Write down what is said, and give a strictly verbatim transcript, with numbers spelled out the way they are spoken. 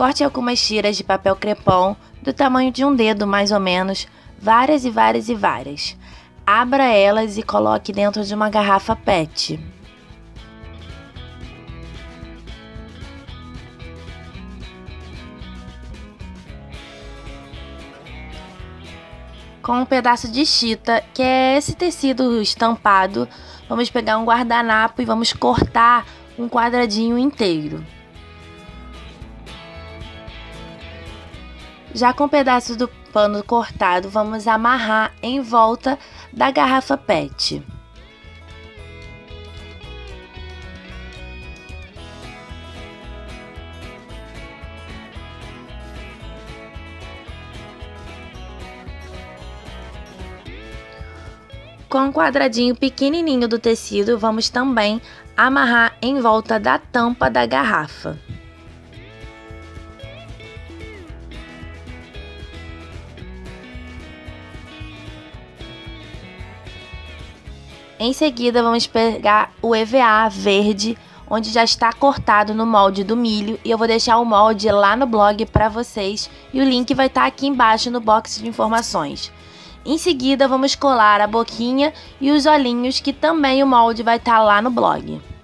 Corte algumas tiras de papel crepom do tamanho de um dedo, mais ou menos, várias e várias e várias. Abra elas e coloque dentro de uma garrafa PET. Com um pedaço de chita, que é esse tecido estampado, vamos pegar um guardanapo e vamos cortar um quadradinho inteiro. Já com o pedaço do pano cortado, vamos amarrar em volta da garrafa PET. Com um quadradinho pequenininho do tecido, vamos também amarrar em volta da tampa da garrafa. Em seguida, vamos pegar o E V A verde, onde já está cortado no molde do milho, e eu vou deixar o molde lá no blog para vocês, e o link vai estar aqui embaixo no box de informações. Em seguida, vamos colar a boquinha e os olhinhos, que também o molde vai estar lá no blog.